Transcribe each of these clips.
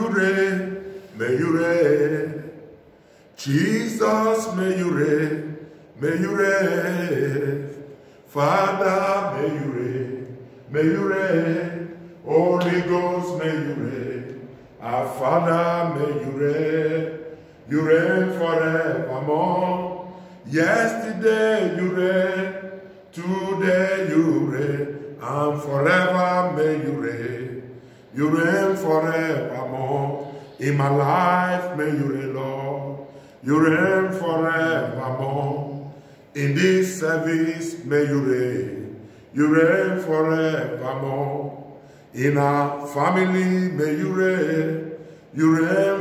reign, may you reign. Jesus, may you reign, may you reign. Father, may you reign, may you reign. Holy Ghost, may you reign. Our Father, may you reign. You reign forevermore. Yesterday you reign, today you reign, and forever may you reign. You reign forevermore. In my life may you reign, Lord. You reign forevermore. In this service may you reign. You reign forevermore. In our family may you reign. You reign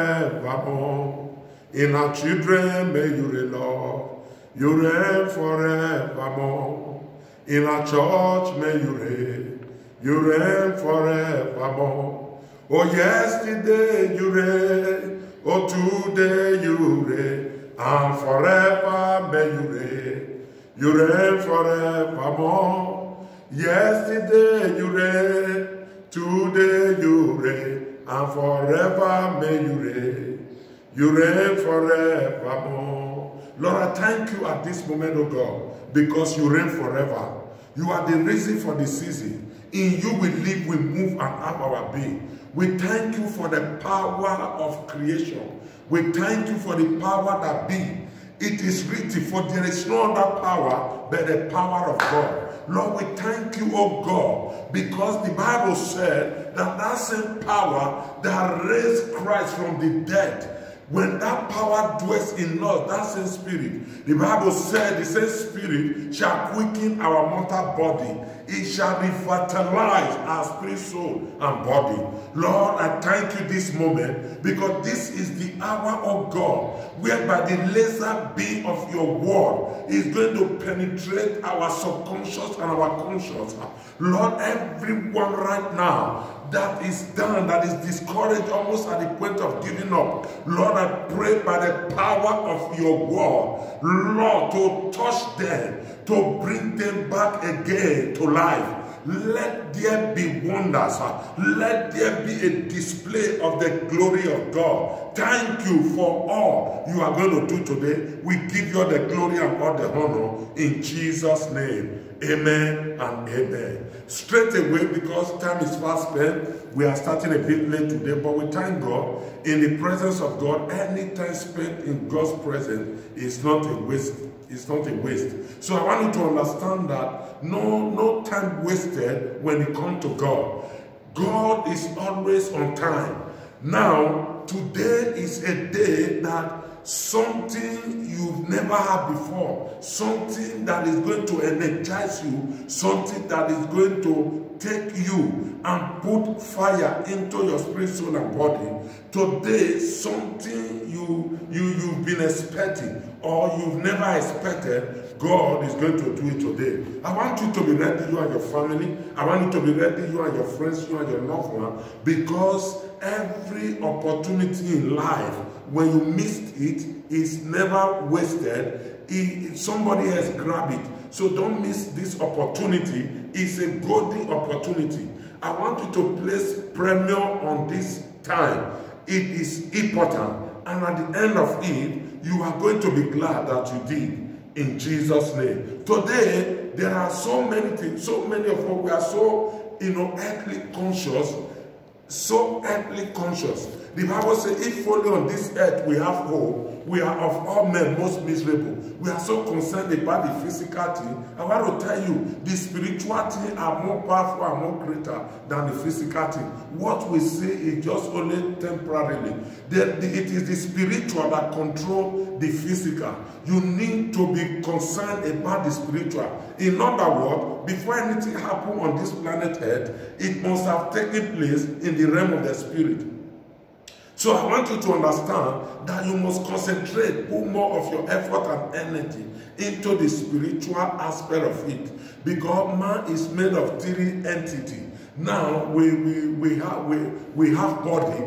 forevermore. In our children may you reign, Lord. You reign forevermore. In our church may you reign. You reign forevermore. Oh, yesterday you reign. Oh, today you reign. And forever may you reign. You reign forevermore. Yesterday you reign. Today you reign. And forever may you reign. You reign forevermore. Lord, I thank you at this moment, oh God, because you reign forever. You are the reason for the season. In you we live, we move, and have our being. We thank you for the power of creation. We thank you for the power that be. It is written, for there is no other power but the power of God. Lord, we thank you, oh God, because the Bible said that that same power that raised Christ from the dead, when that power dwells in us, that same spirit, the Bible said the same spirit shall quicken our mortal body. It shall revitalize our spirit, soul, and body. Lord, I thank you this moment because this is the hour of God whereby the laser beam of your word is going to penetrate our subconscious and our conscious. Lord, everyone right now that is down, that is discouraged, almost at the point of giving up, Lord, I pray by the power of your word, Lord, to touch them, to bring them back again to life. Let there be wonders. Let there be a display of the glory of God. Thank you for all you are going to do today. We give you the glory and all the honor in Jesus' name. Amen and amen. Straight away, because time is fast spent, we are starting a bit late today, but we thank God. In the presence of God, any time spent in God's presence is not a waste. It's not a waste. So I want you to understand that no time wasted when it comes to God. God is always on time. Now, today is a day that something you've never had before, something that is going to energize you, something that is going to take you and put fire into your spirit, soul, and body. Today, something you've been expecting or you've never expected, God is going to do it today. I want you to be ready, you and your family. I want you to be ready, you and your friends, you and your loved one, because every opportunity in life, when you missed it, is never wasted. Somebody else grab it. So don't miss this opportunity. It's a golden opportunity. I want you to place premium on this time. It is important. And at the end of it, you are going to be glad that you did. In Jesus' name. Today, there are so many things. So many of us, we are so, earthly conscious. So earthly conscious. The Bible says, if only on this earth we have hope, we are of all men most miserable. We are so concerned about the physical thing. I want to tell you, the spiritual things are more powerful and more greater than the physical thing. What we see is just only temporarily. It is the spiritual that controls the physical. You need to be concerned about the spiritual. In other words, before anything happens on this planet Earth, it must have taken place in the realm of the spirit. So I want you to understand that you must concentrate, put more of your effort and energy into the spiritual aspect of it. Because man is made of three entities. Now we have body,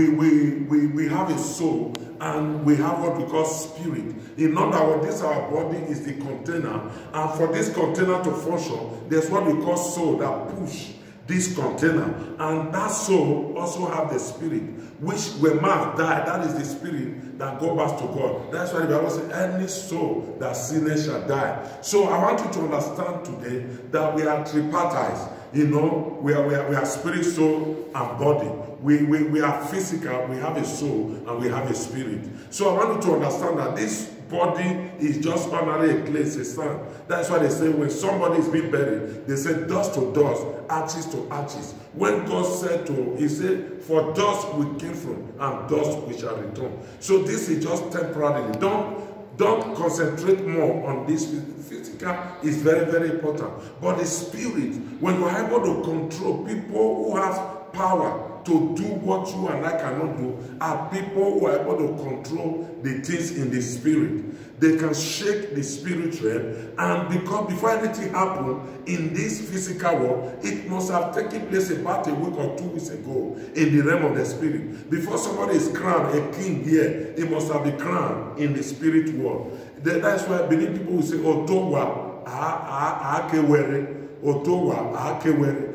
we have a soul, and we have what we call spirit. In other words, this our body is the container, and for this container to function, there's what we call soul that push this container, and that soul also have the spirit, which when man die, that is the spirit that go back to God. That's why the Bible says, any soul that sinners shall die. So I want you to understand today that we are tripartite. You know, we are spirit, soul, and body. We are physical, we have a soul, and we have a spirit. So I want you to understand that this body is just ordinary clay, it's a sand. That's why they say when somebody is being buried, they say dust to dust, ashes to ashes. When God said to, he said, for dust we came from, and dust we shall return. So this is just temporary. Don't concentrate more on this. Physical is very, very important. But the spirit, when you are able to control people who have power to do what you and I cannot do, are people who are able to control the things in the spirit. They can shake the spirit realm, and because before anything happens in this physical world, it must have taken place about a week or 2 weeks ago in the realm of the spirit. Before somebody is crowned a king here, it must have been crowned in the spirit world. That's why I believe people will say, Otowa, Akewere, Otowa, Akewere.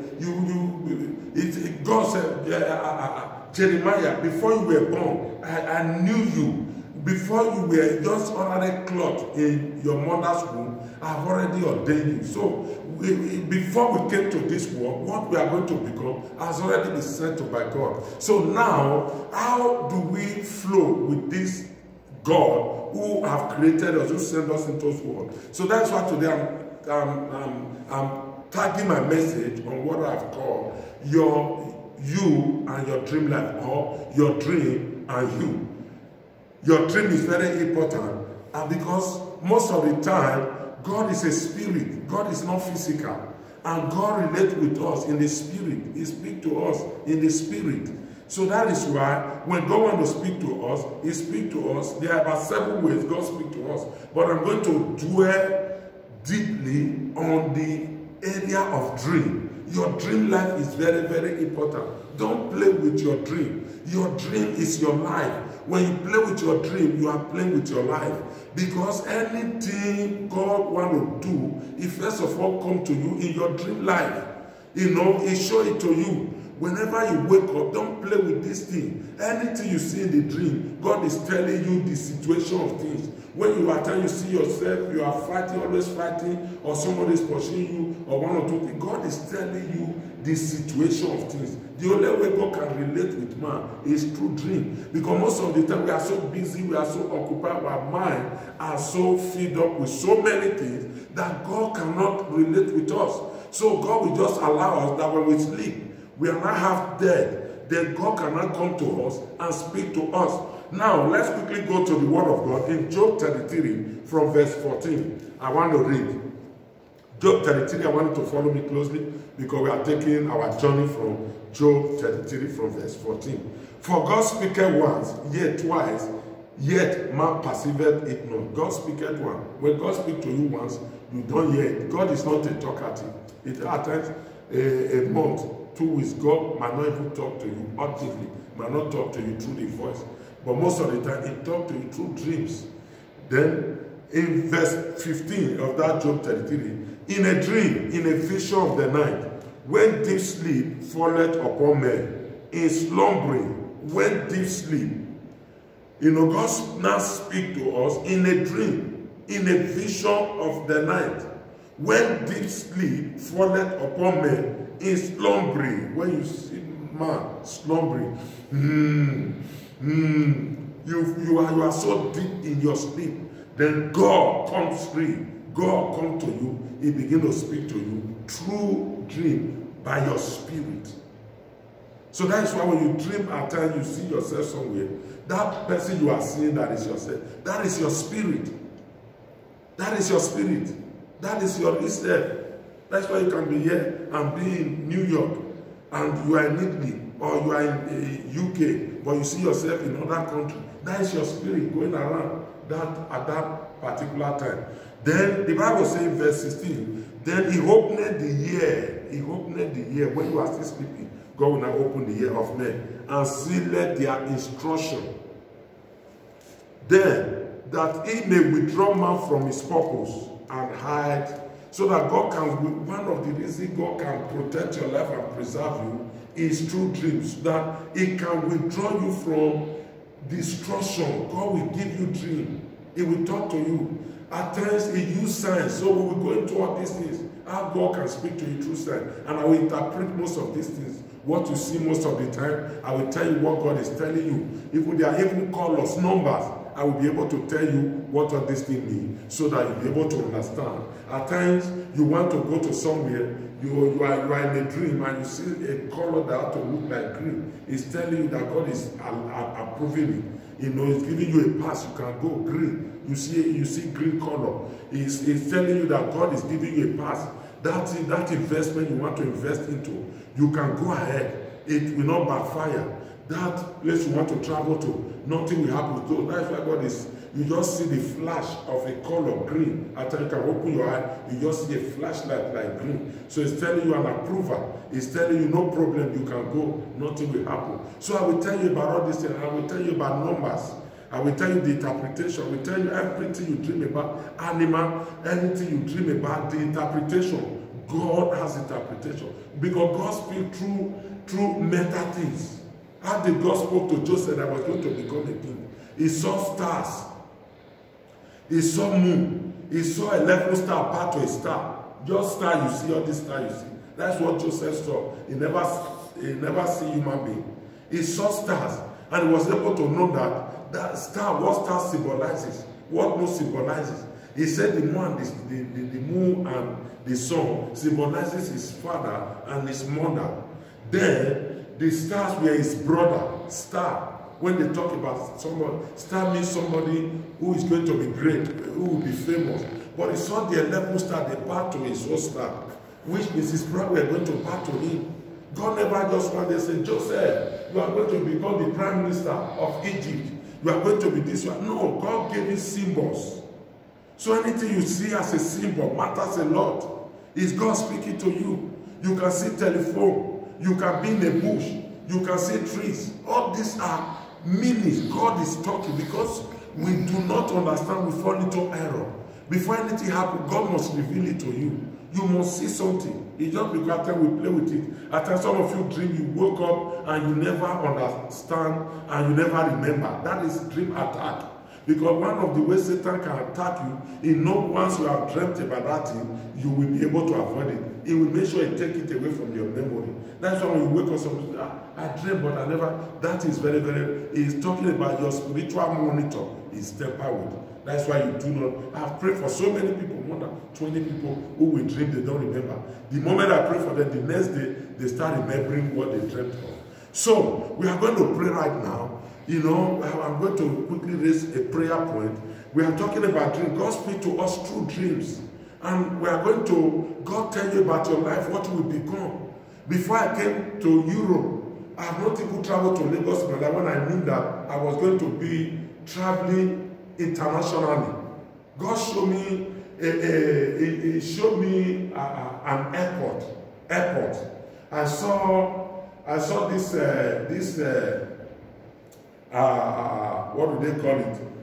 God said, Jeremiah, before you were born, I knew you. Before you were just ordinary cloth in your mother's womb, I've already ordained you. So before we came to this world, what we are going to become has already been set by God. So now, how do we flow with this God who have created us, who sent us into this world? So that's why today I'm tagging my message on what I've called you and your dream life, or your dream and you. Your dream is very important, and because most of the time, God is a spirit. God is not physical. And God relates with us in the spirit. He speaks to us in the spirit. So that is why when God wants to speak to us, He speaks to us. There are about 7 ways God speaks to us. But I'm going to dwell deeply on the area of dream. Your dream life is very, very important. Don't play with your dream. Your dream is your life. When you play with your dream, you are playing with your life. Because anything God wants to do, He first of all come to you in your dream life. You know, He show it to you. Whenever you wake up, don't play with this thing. Anything you see in the dream, God is telling you the situation of things. When you are time you see yourself, you are fighting, always fighting, or somebody is pursuing you, or 1 or 2 things, God is telling you the situation of things. The only way God can relate with man is through dream. Because most of the time we are so busy, we are so occupied, our mind are so filled up with so many things that God cannot relate with us. So God will just allow us that when we sleep, we are not half dead. Then God cannot come to us and speak to us. Now, let's quickly go to the Word of God in Job 33 from verse 14. I want to read. Job 33, I want you to follow me closely because we are taking our journey from Job 33 from verse 14. For God speaketh once, yet twice, yet man perceiveth it not. God speaketh once. When God speaks to you once, you don't hear it. God is not a talkative. It happens a month, 2 weeks, God might not even talk to you audibly, might not talk to you through the voice. But most of the time, He talks to you through dreams. Then, in verse 15 of that Job 33, in a dream, in a vision of the night, when deep sleep falleth upon men, in slumbering, when deep sleep, you know, God now speaks to us in a dream, in a vision of the night, when deep sleep falleth upon men, in slumbering, when you see man slumbering, you are so deep in your sleep, then God comes free. God comes to you. He begins to speak to you through dream by your spirit. So that is why when you dream at times, you see yourself somewhere. That person you are seeing, that is yourself. That is your spirit. That is your spirit. That is your self. That's why you can be here and be in New York, and you are in Italy, or you are in UK, but you see yourself in another country. That is your spirit going around at that particular time. Then the Bible says in verse 16, then He opened the ear. He opened the ear. When you are still sleeping, God will now open the ear of men and sealed their instruction. Then that He may withdraw man from his purpose and hide. So that God can, one of the reasons God can protect your life and preserve you is through dreams. That it can withdraw you from destruction. God will give you dream. He will talk to you. At times, He uses signs. So we will go into all these things. How God can speak to you through signs. And I will interpret most of these things. What you see most of the time, I will tell you what God is telling you. If there are even colors, numbers, I will be able to tell you what all these things mean so that you'll be able to understand. At times, you want to go to somewhere, you are in a dream and you see a color that ought to look like green. It's telling you that God is approving it. You know, it's giving you a pass. You can go green. You see green color. It's telling you that God is giving you a pass. That investment you want to invest into, you can go ahead. It will not backfire. That place you want to travel to, nothing will happen to. That's why God is, you just see the flash of a color green. After you can open your eye, you just see a flashlight like green. So it's telling you an approval. It's telling you no problem, you can go, nothing will happen. So I will tell you about all these things. I will tell you about numbers. I will tell you the interpretation. I will tell you everything you dream about, animal, anything you dream about, the interpretation. God has interpretation. Because God speaks through mental things. How the God spoke to Joseph that was going to become a king. He saw stars. He saw moon. He saw 11 star part to a star. Just star you see, all this star you see. That's what Joseph saw. He never see human being. He saw stars. And he was able to know that star, what star symbolizes, what moon symbolizes. He said the moon, the moon and the sun symbolizes his father and his mother. Then the stars were his brother. Star. When they talk about somebody, star means somebody who is going to be great, who will be famous. But he saw the 11th star, the part to his own star, which means his brother were going to part to him. God never just wanted to say, Joseph, you are going to become the prime minister of Egypt. You are going to be this one. No, God gave you symbols. So anything you see as a symbol matters a lot. Is God speaking to you? You can see telephone. You can be in a bush. You can see trees. All these are meanings. God is talking because we do not understand. We fall into error. Before anything happens, God must reveal it to you. You must see something. It's just because after we play with it. After some of you dream, you woke up and you never understand and you never remember. That is dream attack. Because one of the ways Satan can attack you, he knows once you have dreamt about that thing, you will be able to avoid it. He will make sure he take it away from your memory. That's why when you wake up, somebody I dream, but I never. That is very, very. He's talking about your spiritual monitor is tempered with. That's why you do not. I've prayed for so many people, more than 20 people who will dream, they don't remember. The moment I pray for them, the next day, they start remembering what they dreamt of. So, we are going to pray right now. You know, I'm going to quickly raise a prayer point. We are talking about dreams. God speaks to us through dreams. And we are going to, God tell you about your life, what you will become. Before I came to Europe, I have not even traveled to Lagos when I knew that I was going to be traveling internationally. God showed me, he showed me an airport. I saw this what do they call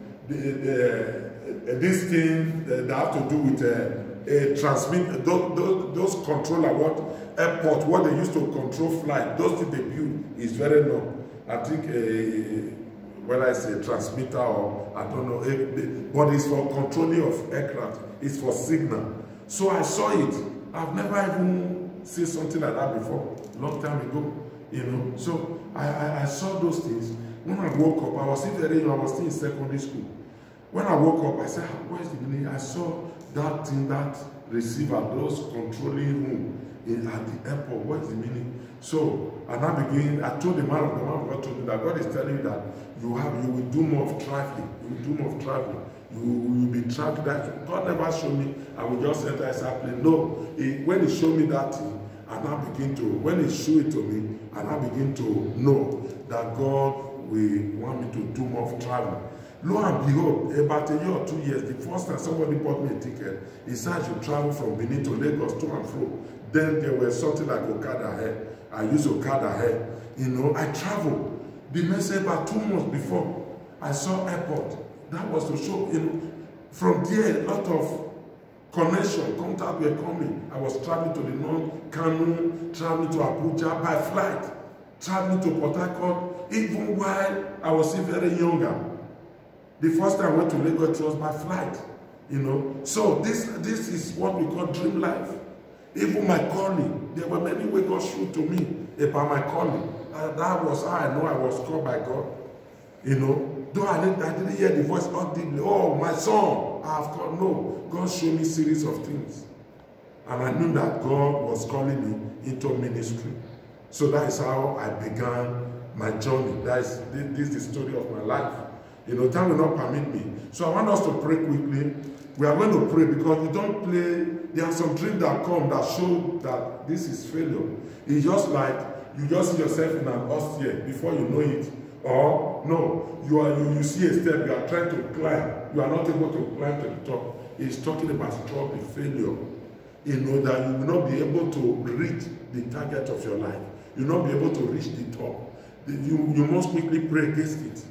it? This thing that have to do with a transmit those controller airport what they used to control flight. Those things they build is very long. I think whether it's a transmitter or I don't know, but it's for controlling of aircraft. It's for signal. So I saw it. I've never even seen something like that before. Long time ago, you know. So I saw those things. When I woke up, I was still very young. I was still in secondary school. When I woke up, I said, "What is the meaning?" I saw that thing, that receiver, those controlling room at the airport. What is the meaning? So, and I told the man of God told me that God is telling you that you will do more of traveling. You will do more of traveling. You will be traveling. That God never showed me. I will just enter a airplane. No, when He showed me that thing, and I begin to, when He showed it to me, and I begin to know that God will want me to do more of traveling. Lo and behold, about a year or 2 years, the first time somebody bought me a ticket, he said I should travel from Benin to Lagos to and fro. Then there was something like Okada here. I used Okada here. You know, I traveled. The message about 2 months before, I saw airport. That was to show, you know, from there, a lot of Connection, contact were coming. I was traveling to the north, Kanu, traveling to Abuja by flight, traveling to Port Harcourt, even while I was still very younger. The first time I went to Lagos, it was by flight, you know. So this is what we call dream life. Even my calling, there were many ways God showed to me about my calling. And that was how I know I was called by God. You know, though I didn't hear the voice audibly. Oh, my son, I have called. No, God showed me a series of things. And I knew that God was calling me into ministry. So that is how I began my journey. This is the story of my life. You know, time will not permit me. So I want us to pray quickly. We are going to pray because we don't play. There are some dreams that come that show that this is failure. It's just like you just see yourself in an austere before you know it. Or no, you see a step, you are trying to climb. You are not able to climb to the top. It's talking about struggle, failure. You know that you will not be able to reach the target of your life. You will not be able to reach the top. You must quickly pray against it.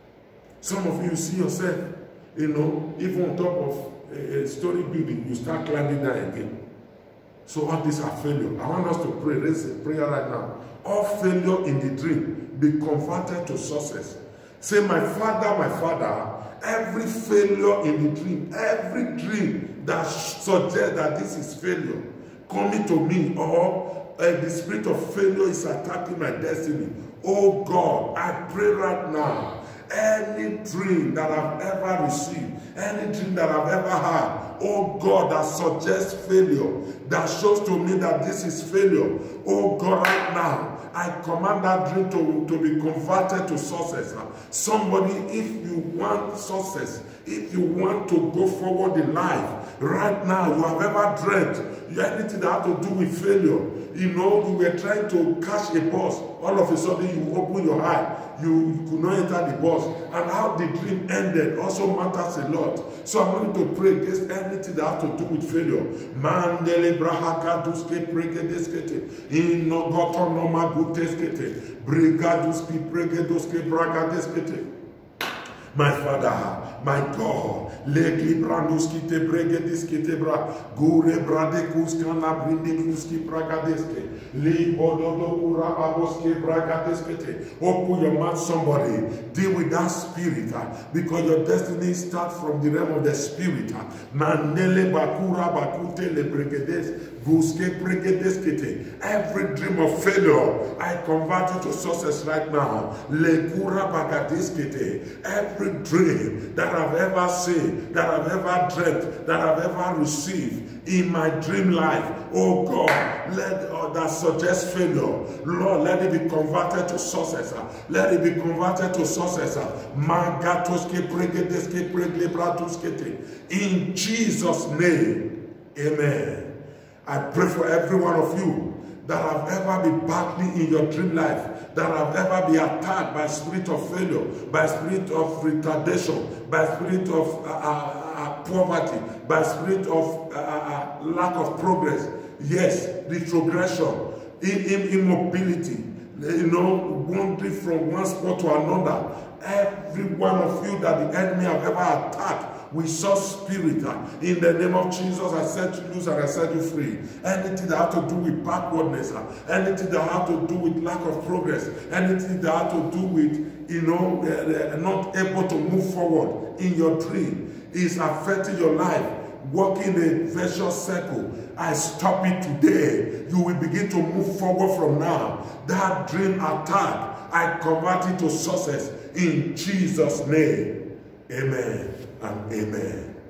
Some of you see yourself, you know, even on top of a story building, you start climbing down again. So all these are failure. I want us to pray. Raise a prayer right now. All failure in the dream be converted to success. Say, my Father, every failure in the dream, every dream that suggests that this is failure, coming to me, or the spirit of failure is attacking my destiny. Oh God, I pray right now, any dream that I've ever received, any dream that I've ever had, oh God, that suggests failure, that shows to me that this is failure, oh God, right now, I command that dream to be converted to success. Somebody, if you want success, if you want to go forward in life, right now, you have ever dreamt, anything that has to do with failure, you know, you were trying to catch a bus, all of a sudden you open your eye, you could not enter the bus, and how the dream ended also matters a lot. So I'm going to pray against anything that has to do with failure. Mandele brahaka duske pregedeskete, inogoto noma guteskete, brigaduski pregeduske bragadeskete. My Father, my God, legli branduski te bregediski te bra, gure bradekus kana brindekuski bragadeske, li bododo urababoske bragadeske. Open your mouth, somebody. Deal with that spirit, because your destiny starts from the realm of the spirit. Manele bakura bakute le bregedes. Every dream of failure, I convert it to success right now. Every dream that I've ever seen, that I've ever dreamt, that I've ever received in my dream life, oh God, let that suggests failure, Lord, let it be converted to success. Let it be converted to success. In Jesus' name, amen. I pray for every one of you that have ever been battling in your dream life, that have ever been attacked by spirit of failure, by spirit of retardation, by spirit of poverty, by spirit of lack of progress. Yes, retrogression, immobility, you know, wandering from one spot to another. Every one of you that the enemy have ever attacked, we saw spirit. In the name of Jesus, I set you loose and I set you free. Anything that has to do with backwardness, anything that has to do with lack of progress, anything that has to do with, you know, not able to move forward in your dream is affecting your life, walking a vicious circle. I stop it today. You will begin to move forward from now. That dream attack, I convert it to success in Jesus' name. Amen and amen.